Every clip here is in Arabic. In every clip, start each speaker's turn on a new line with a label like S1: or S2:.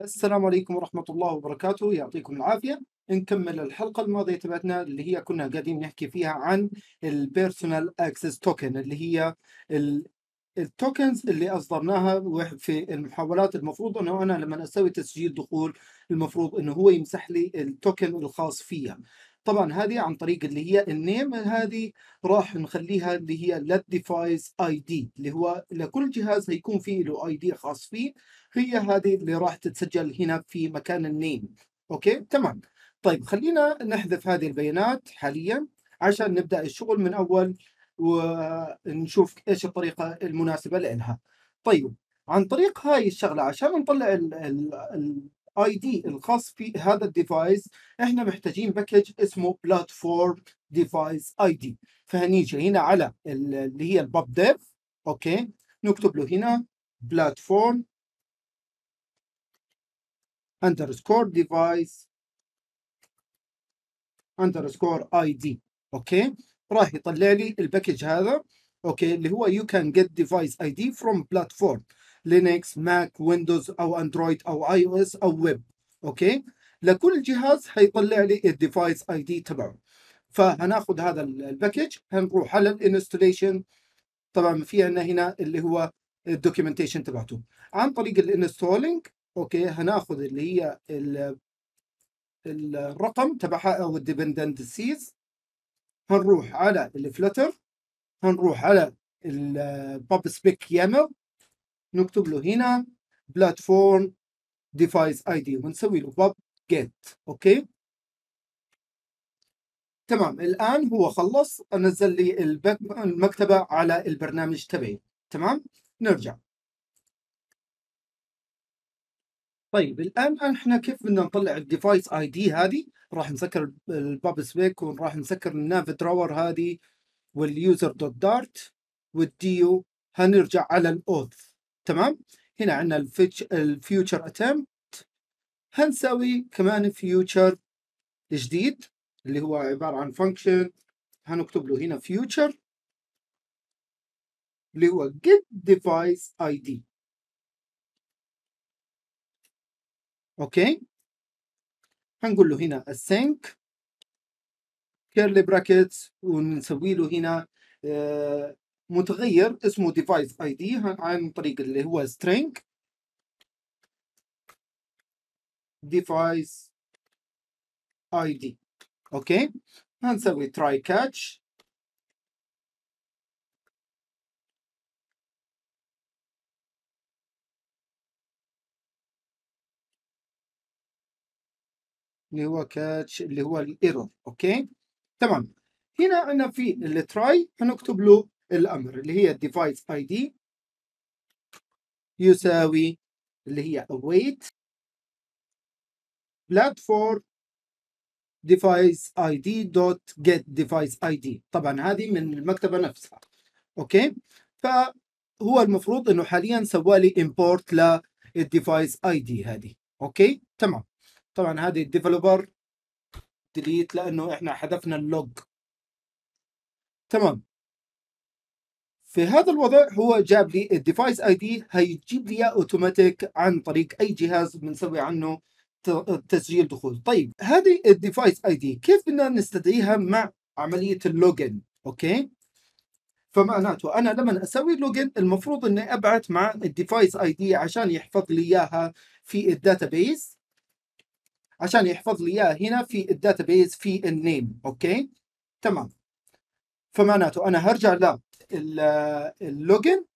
S1: السلام عليكم ورحمة الله وبركاته، يعطيكم العافية. نكمل الحلقة الماضية تبعتنا اللي هي كنا قاعدين نحكي فيها عن البيرسونال اكسس توكن، اللي هي التوكنز اللي اصدرناها في المحاولات. المفروض انه انا لما اسوي تسجيل دخول المفروض انه هو يمسح لي التوكن الخاص فيها. طبعا هذه عن طريق اللي هي النيم، هذه راح نخليها اللي هي let device ID، اللي هو لكل جهاز هيكون فيه له اي دي خاص فيه. هي هذه اللي راح تتسجل هنا في مكان النيم. اوكي تمام. طيب خلينا نحذف هذه البيانات حاليا عشان نبدأ الشغل من اول ونشوف ايش الطريقة المناسبة لها. طيب عن طريق هاي الشغلة عشان نطلع الاي دي الخاص في هذا الديفايس، احنا محتاجين باكج اسمه بلاتفورم ديفايس اي دي. فهنيجي هنا على اللي هي الباب ديف. اوكي، نكتب له هنا بلاتفورم underscore device underscore ID. اوكي، راح يطلع لي الباكج هذا. اوكي، اللي هو you can get device ID from platform لينكس ماك ويندوز او اندرويد او اي او اس او ويب. اوكي، لكل جهاز حيطلع لي الديفايس اي دي تبعه. فهناخذ هذا الباكج، هنروح على الانستليشن. طبعا في عندنا هنا اللي هو الدوكيومنتيشن تبعته عن طريق الانستولينج. اوكي، هناخذ اللي هي الرقم تبعها او الديبندنسيز. هنروح على الفلتر، هنروح على الباب سبيك يامل، نكتب له هنا بلاتفورم ديفايس اي دي ونسوي له باب جيت. اوكي تمام. الان هو خلص نزل لي المكتبه على البرنامج تبعي. تمام، نرجع. طيب الان احنا كيف بدنا نطلع الديفايس اي دي هذه؟ راح نسكر الباب سبيك وراح نسكر الناف دراور هذه واليوزر دوت دارت والديو. هنرجع على الاوث. تمام، هنا عندنا الفيوتشر اتمpt. هنسوي كمان فيوتشر جديد اللي هو عبارة عن فانكشن. هنكتب له هنا فيوتشر اللي هو get device ID. اوكي، هنقول له هنا async curly brackets ونسوي له هنا متغير اسمه device ID عن طريق اللي هو string device ID. اوكي، هنسوي try catch اللي هو catch اللي هو الايرور. اوكي تمام. هنا عندنا في التراي هنكتب له الامر اللي هي device ID يساوي اللي هي await platform device ID dot get device ID. طبعا هذه من المكتبة نفسها. اوكي، فهو المفروض انه حاليا سوالي import للديفايس ID هذه. اوكي تمام. طبعا هذه الديفلوبر ديليت لانه احنا حذفنا اللوج. تمام، في هذا الوضع هو جاب لي الديفايس اي دي، هيجيب لي اياه اوتوماتيك عن طريق اي جهاز بنسوي عنه تسجيل دخول. طيب هذه الديفايس اي دي كيف بدنا نستدعيها مع عمليه اللوجن؟ اوكي، فمعناته انا لما اسوي لوجن المفروض اني ابعث مع الديفايس اي دي عشان يحفظ لي اياها في الداتابيز، عشان يحفظ لي اياها هنا في الداتابيز في النيم. اوكي تمام. فمعناته انا هرجع للوجن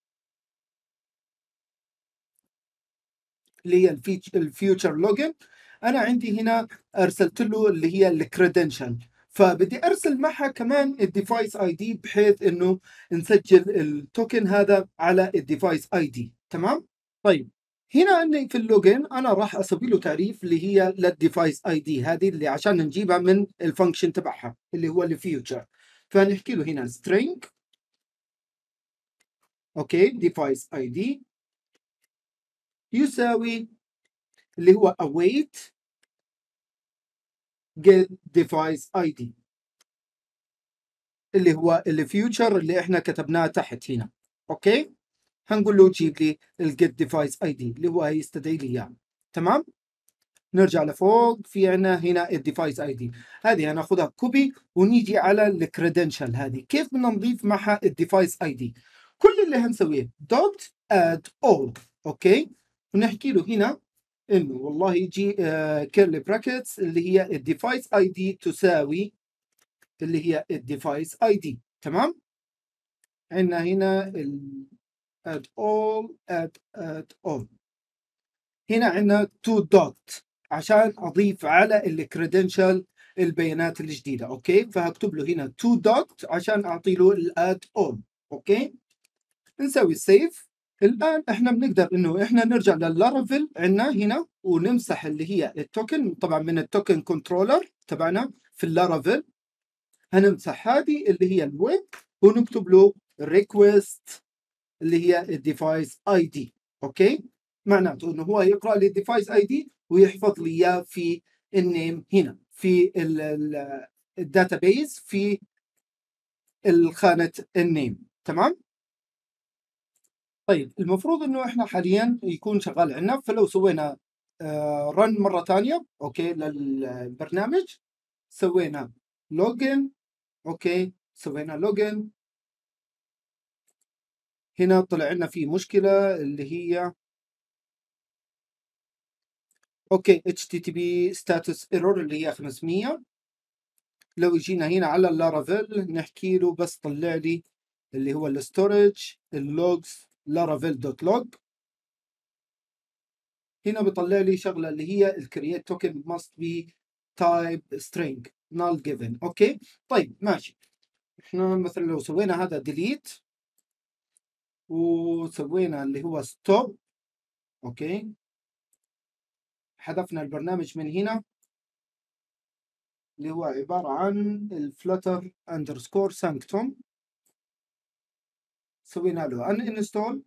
S1: اللي هي الفيوتشر لوجن. انا عندي هنا ارسلت له اللي هي الكريدنشال، فبدي ارسل معها كمان الديفايس اي دي بحيث انه نسجل التوكن هذا على الديفايس اي دي. تمام. طيب هنا عندي في اللوجن انا راح اسوي له تعريف اللي هي للديفايس اي دي هذه اللي عشان نجيبها من الفانكشن تبعها اللي هو الفيوتشر. فنحكي له هنا string اوكي device ID يساوي اللي هو await get device ID اللي هو الفيوتشر اللي احنا كتبناه تحت هنا. اوكي، هنقول له جيب لي الجيت ديفايس اي دي اللي هو هيستدعي لي اياه. تمام. نرجع لفوق، في عنا هنا الديفايس اي دي، هذه هناخذها كوبي ونيجي على الكريدنشال. هذه كيف بدنا نضيف معها الديفايس اي دي؟ كل اللي هنسويه دوت اد اول، اوكي، ونحكي له هنا انه والله يجي كيرلي براكتس اللي هي الديفايس اي دي تساوي اللي هي الديفايس اي دي. تمام. عندنا هنا اد اول اد اول، هنا عندنا تو دوت عشان اضيف على الكريدنشال البيانات الجديده. اوكي، فهكتب له هنا تو دوت عشان اعطي له الاد اول. اوكي، نسوي سيف. الان احنا بنقدر انه احنا نرجع لللارافيل عندنا هنا ونمسح اللي هي التوكن، طبعا من التوكن كنترولر تبعنا في اللارافيل. هنمسح هذه اللي هي الويب ونكتب له ريكويست اللي هي الديفايس اي دي. اوكي، معناته انه هو يقرا لي الديفايس اي دي ويحفظ لي اياه في النيم هنا في الداتابيز في الخانه النيم. تمام. طيب المفروض انه احنا حاليا يكون شغال عندنا، فلو سوينا رن مره ثانيه اوكي للبرنامج، سوينا لوجن، اوكي سوينا لوجن، هنا طلع لنا في مشكله اللي هي اوكي HTTP status error اللي هي 500. لو جينا هنا على اللارافيل نحكي له بس طلع لي اللي هو الستورج اللوجز لارافيل دوت لوج، هنا بيطلع لي شغله اللي هي الكرييت توكن must be type string null given. اوكي طيب ماشي، احنا مثلا لو سوينا هذا ديليت وسوينا اللي هو ستوب، اوكي حذفنا البرنامج من هنا اللي هو عبارة عن الفلتر اندرسكور سانكتوم، سوينا له ان انستول.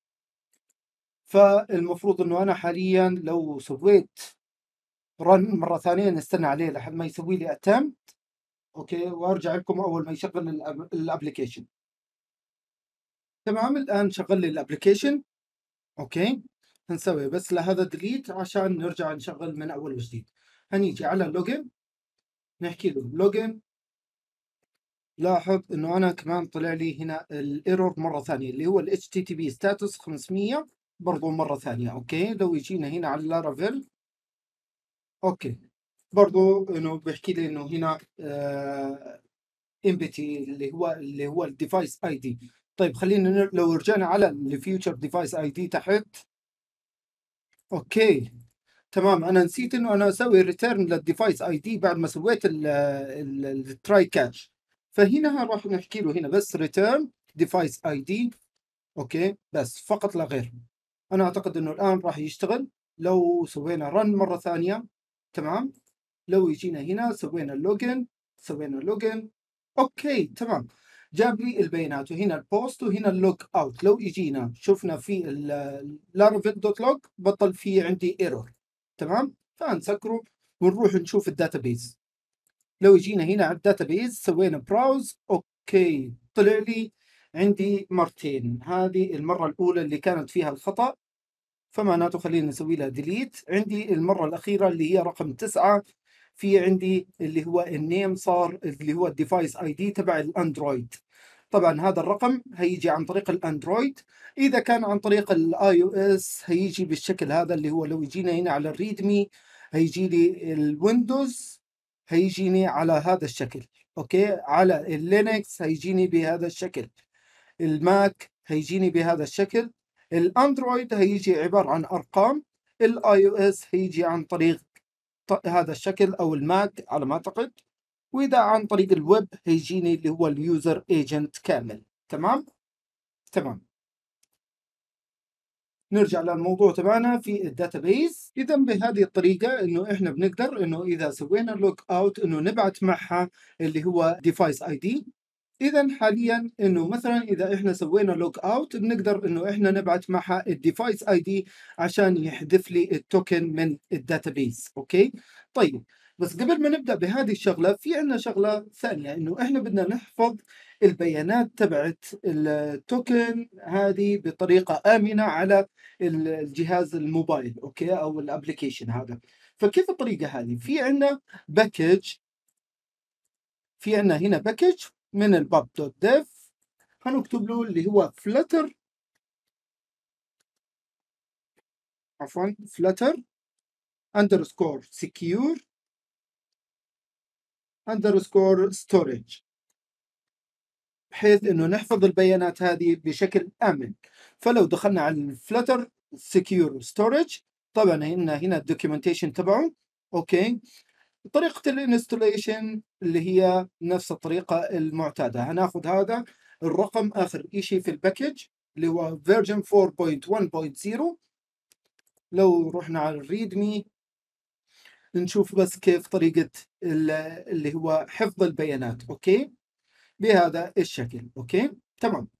S1: فالمفروض انه انا حاليا لو سويت رن مرة ثانية نستنى عليه لحد ما يسوي لي اتمت، اوكي، وارجع لكم اول ما يشغل الابلكيشن. تمام، الان شغل لي الابلكيشن. اوكي، هنسوي بس لهذا ديليت عشان نرجع نشغل من اول وجديد. هنيجي على اللوجن نحكي له لوجن، لاحظ انه انا كمان طلع لي هنا الايرور مره ثانيه اللي هو ال HTTP status 500 برضو مره ثانيه. اوكي لو يجينا هنا على لارافيل، اوكي برضو انه بيحكي لي انه هنا امبتي اللي هو الديفايس اي دي. طيب خلينا لو رجعنا على الفيوتشر ديفايس اي دي تحت، اوكي تمام، انا نسيت انه انا اسوي ريتيرن للديفايس اي دي بعد ما سويت التراي كاتش. فهنا راح نحكي له هنا بس ريتيرن ديفايس اي دي، اوكي بس فقط لا غير. انا اعتقد انه الان راح يشتغل لو سوينا رن مره ثانيه. تمام، لو يجينا هنا سوينا اللوجن، سوينا لوجن، اوكي تمام، جاب لي البيانات وهنا البوست وهنا اللوج اوت. لو يجينا شفنا في اللارافيل دوت لوج بطل في عندي ايرور. تمام، فنسكره ونروح نشوف الداتابيز. لو يجينا هنا على الداتابيز سوينا براوز، اوكي طلع لي عندي مرتين، هذه المرة الأولى اللي كانت فيها الخطأ فمعناته خلينا نسوي لها ديليت. عندي المرة الأخيرة اللي هي رقم 9، في عندي اللي هو النيم صار اللي هو الديفايس اي دي تبع الاندرويد. طبعا هذا الرقم هيجي عن طريق الاندرويد، اذا كان عن طريق الاي او اس هيجي بالشكل هذا اللي هو لو يجينا هنا على الريدمي هيجي لي الويندوز هيجيني على هذا الشكل. اوكي، على اللينكس هيجيني بهذا الشكل، الماك هيجيني بهذا الشكل، الاندرويد هيجي عبارة عن ارقام، الاي او اس هيجي عن طريق هذا الشكل او الماك على ما اعتقد، واذا عن طريق الويب هيجيني اللي هو اليوزر ايجنت كامل. تمام تمام، نرجع للموضوع تبعنا في الداتابيز. اذا بهذه الطريقه انه احنا بنقدر انه اذا سوينا لوج اوت انه نبعث معها اللي هو ديفايس اي دي. اذا حاليا انه مثلا اذا احنا سوينا لوج اوت بنقدر انه احنا نبعث معها الديفايس اي دي عشان يحذف لي التوكن من الداتابيز. اوكي طيب، بس قبل ما نبدا بهذه الشغله في عندنا شغله ثانيه انه احنا بدنا نحفظ البيانات تبعت التوكن هذه بطريقة آمنة على الجهاز الموبايل، أوكي، أو الابلكيشن هذا. فكيف الطريقة هذه؟ في عندنا باكج، في عندنا هنا باكج من الباب دوت ديف، هنكتب له اللي هو فلتر، عفوا فلتر اندرسكور سكيور اندرسكور ستورج، بحيث انه نحفظ البيانات هذه بشكل امن. فلو دخلنا على الفلتر سكيور ستورج، طبعا هنا الدوكيومنتيشن تبعه، اوكي. طريقة الانستوليشن اللي هي نفس الطريقة المعتادة، هناخذ هذا الرقم آخر إشي في الباكج اللي هو version 4.1.0. لو رحنا على الريدمي نشوف بس كيف طريقة اللي هو حفظ البيانات، أوكي، بهذا الشكل. أوكي تمام.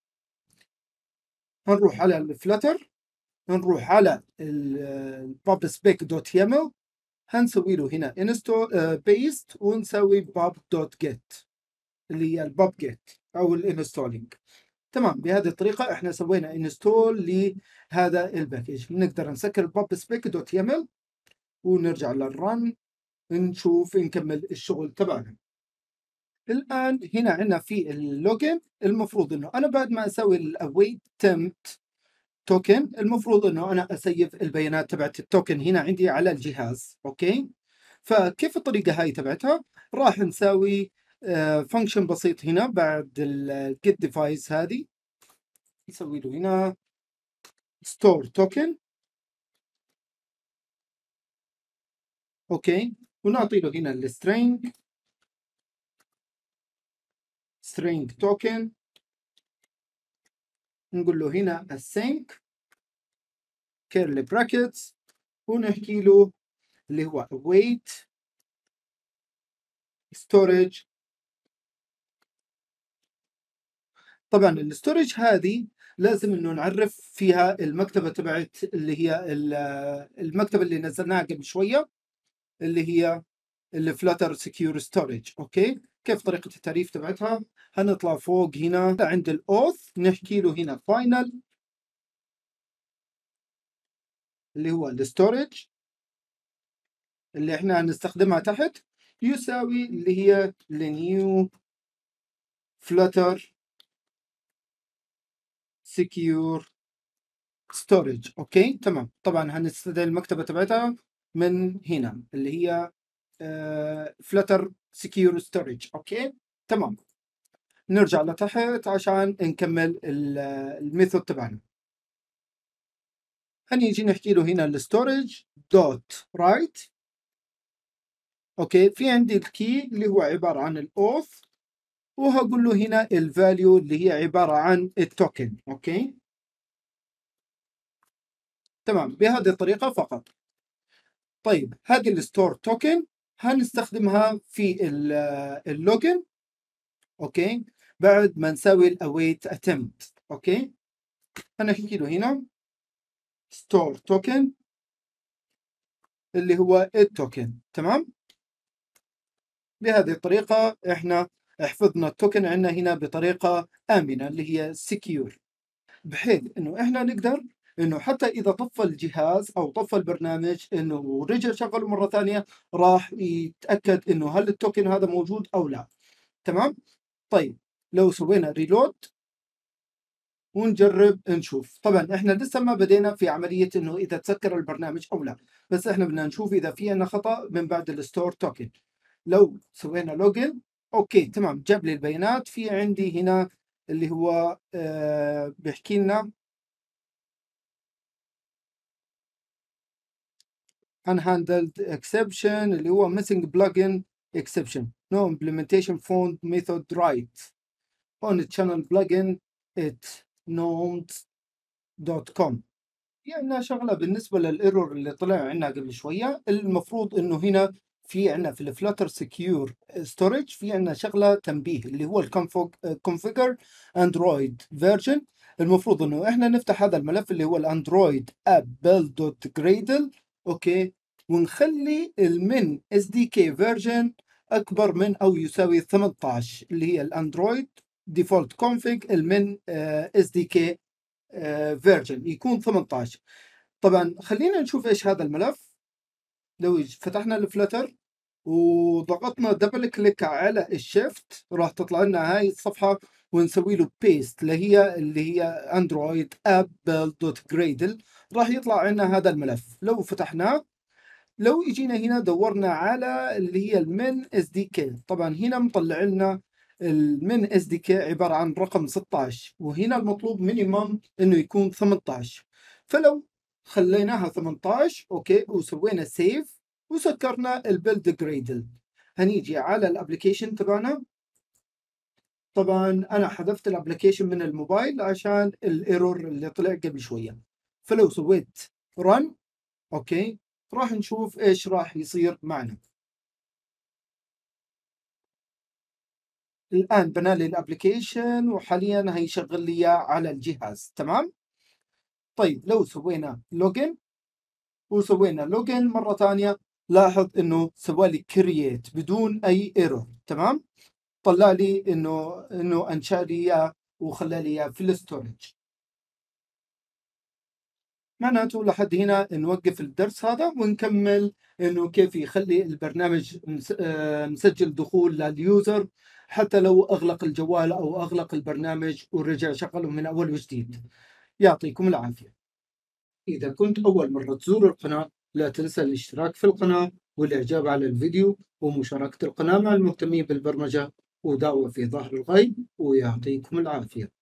S1: هنروح على الفلتر، هنروح على pubspec.yaml، هنسوي له هنا install paste، ونسوي pub.get اللي هي الباب جيت او الانستولينج. تمام، بهذه الطريقه احنا سوينا انستول لهذا الباكج. نقدر نسكر الباب سبيك دوت يامل ونرجع للرن، نشوف نكمل الشغل تبعنا. الان هنا عندنا في اللوجن، المفروض انه انا بعد ما اسوي الاويت تمت توكن، المفروض انه انا اسيف البيانات تبعت التوكن هنا عندي على الجهاز. اوكي، فكيف الطريقه هاي تبعتها؟ راح نسوي فانكشن بسيط هنا بعد الجيت ديفايس هذه، نسوي له هنا ستور توكن، اوكي، ونعطي له هنا السترينج string توكن، نقول له هنا async curly brackets، ونحكي له اللي هو await storage. طبعا الستورج هذه لازم انه نعرف فيها المكتبه تبعت اللي هي المكتبه اللي نزلناها قبل شويه، اللي هي الفلاتر سكيور ستورج. اوكي، كيف طريقه التعريف تبعتها؟ هنطلع فوق هنا عند الاوث، نحكي له هنا فاينل اللي هو الستورج اللي احنا هنستخدمها تحت، يساوي اللي هي النيو فلاتر سكيور ستورج. اوكي تمام. طبعا هنستدعي المكتبه تبعتها من هنا اللي هي فلتر سكيور ستورج. اوكي تمام. نرجع لتحت عشان نكمل الميثود تبعنا. هنيجي نحكي له هنا الستورج دوت رايت. اوكي، في عندي الكي اللي هو عباره عن الاوث، وهقول له هنا الفاليو اللي هي عباره عن التوكن. اوكي تمام، بهذه الطريقه فقط. طيب هذه الستور توكن هنستخدمها في اللوجن، اوكي، بعد ما نسوي الاويت اتمت. اوكي، هنحكي له هنا ستور توكن اللي هو التوكن. تمام، بهذه الطريقة احنا حفظنا التوكن عندنا هنا بطريقة آمنة اللي هي سكيور، بحيث انه احنا نقدر انه حتى اذا طفى الجهاز او طفى البرنامج انه رجع شغله مرة ثانية، راح يتأكد انه هل التوكن هذا موجود او لا. تمام. طيب لو سوينا ريلود ونجرب نشوف، طبعا احنا لسه ما بدينا في عملية انه اذا تسكر البرنامج او لا، بس احنا بدنا نشوف اذا في عندنا خطأ من بعد الستور توكن. لو سوينا لوجن، اوكي تمام، جاب لي البيانات. في عندي هنا اللي هو بيحكي لنا unhandled exception اللي هو missing plugin exception no implementation found method right on channel plugin at gnomes.com. يعني شغله بالنسبه للايرور اللي طلع عندنا قبل شويه، المفروض انه هنا في عندنا في الفلاتر سكيور ستورج في عندنا شغله تنبيه اللي هو الكونفيجر اندرويد فيرجن. المفروض انه احنا نفتح هذا الملف اللي هو الاندرويد اب بيلد دوت جريدل، اوكي، ونخلي المن اس دي كي فيرجن اكبر من او يساوي 18 اللي هي الاندرويد ديفولت كونفيج المن اس دي كي فيرجن يكون 18. طبعا خلينا نشوف ايش هذا الملف. لو فتحنا الفلتر وضغطنا دبل كليك على الشيفت راح تطلع لنا هاي الصفحة، ونسوي له بيست اللي هي اندرويد ابل دوت جريدل. راح يطلع لنا هذا الملف. لو فتحناه، لو اجينا هنا دورنا على اللي هي المن اس دي كي، طبعا هنا مطلع لنا المن اس دي كي عبارة عن رقم 16، وهنا المطلوب مينيمم انه يكون 18. فلو خليناها 18 اوكي وسوينا سيف وسكرنا البيلد جريدل، هنيجي على الابلكيشن تبعنا. طبعا انا حذفت الابلكيشن من الموبايل عشان الايرور اللي طلع قبل شوية. فلو سويت رن اوكي راح نشوف ايش راح يصير معنا. الان بنالي الابلكيشن وحاليا هيشغل لي إياه على الجهاز. تمام. طيب لو سوينا لوجن وسوينا لوجن مرة ثانية، لاحظ انه سوى لي كرييت بدون اي ايرور. تمام. طلع لي انه انشا لي اياه وخلى لي اياه في الستورج. معناته لحد هنا نوقف الدرس هذا ونكمل انه كيف يخلي البرنامج مسجل دخول لليوزر حتى لو اغلق الجوال او اغلق البرنامج ورجع شغله من اول وجديد. يعطيكم العافية. اذا كنت اول مرة تزور القناة لا تنسى الاشتراك في القناة والاعجاب على الفيديو ومشاركة القناة مع المهتمين بالبرمجة ودعوة في ظهر الغيب، ويعطيكم العافية.